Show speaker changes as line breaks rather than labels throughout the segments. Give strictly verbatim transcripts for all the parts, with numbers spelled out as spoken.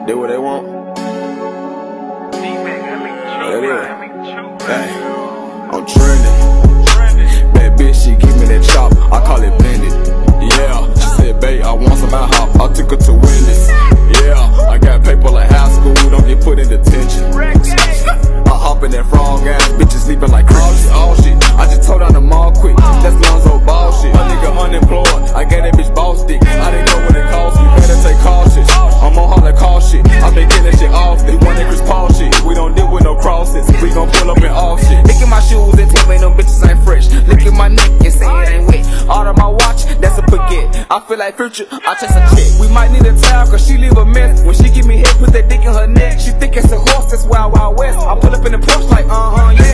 Do what they want. That is. Hey, I'm trending. Bad bitch, she give me that chop. I call it blended. Yeah, she said, babe, I want some hop. I took her to Wendy's. Yeah, I got paper like high school, don't get put in detention. I hop in that frog ass, bitches sleeping like crickets. Oh shit, I just told down the mall quick. That's Lonzo ball shit. My nigga unemployed, I gave that bitch boss dick. I didn't know what it cost me, better take cautious. I'm on hard call shit, I been getting that shit off. They want that Chris Paul shit, we don't deal with no crosses. We gon' pull up and off shit. Look at my shoes and tell me them bitches ain't fresh. Look at my neck and say it ain't wet. All of my watch, that's a baguette. I feel like Future, I chase a chick. We might need a towel cause she leave a mess. When she give me head, put that dick in her neck. She think it's a horse, that's Wild Wild West. I pull up in the Porsche like uh-huh, yeah.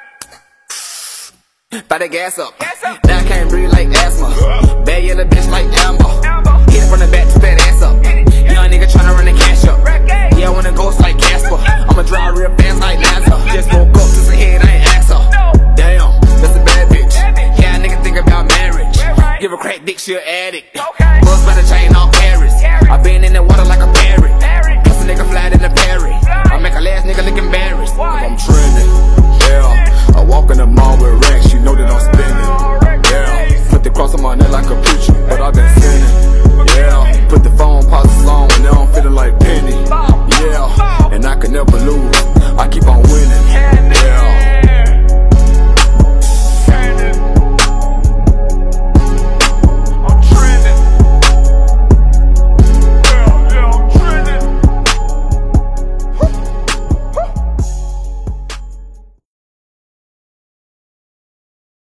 Thought that gas up. Now I can't breathe like asthma. Bad yellow bitch like Amber. Hit it from the back, took that ass up. Young nigga tryna run the cash up. Yeah, I wanna ghost like Casper. I'ma drive real fast like NASA. Just woke up to the head, I ain't asked her. Damn, that's a bad bitch. Yeah, nigga think about marriage. Give a crack dick, she'll ask.